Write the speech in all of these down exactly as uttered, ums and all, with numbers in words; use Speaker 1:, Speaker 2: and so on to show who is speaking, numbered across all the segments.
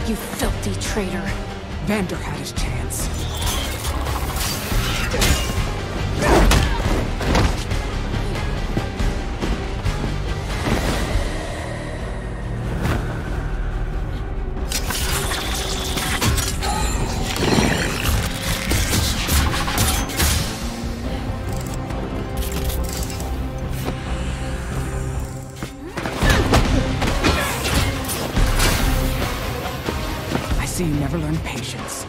Speaker 1: You filthy traitor.
Speaker 2: Vander had his chance. I see you never learned patience.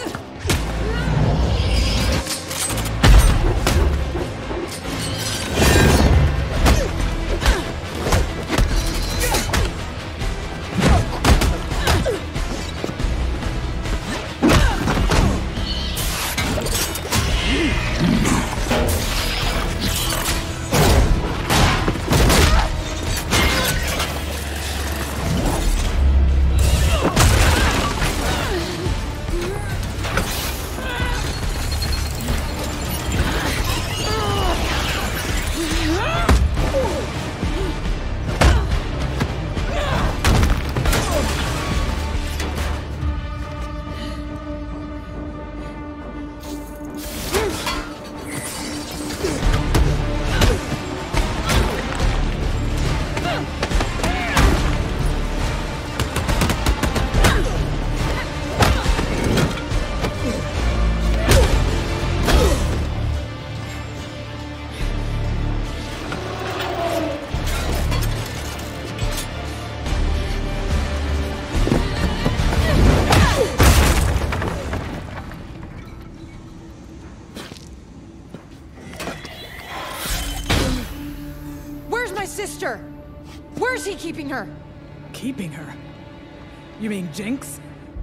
Speaker 1: Sister! Where's he keeping her?
Speaker 2: Keeping her? You mean Jinx?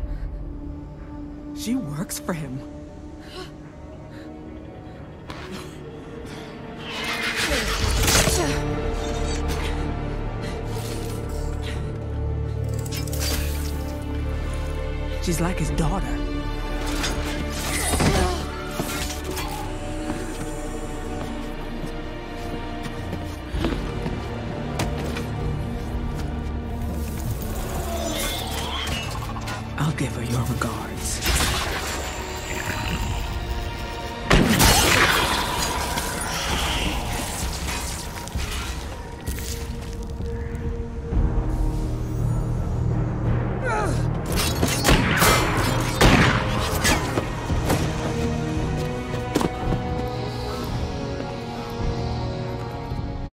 Speaker 2: She works for him. She's like his daughter. I'll give her your regards.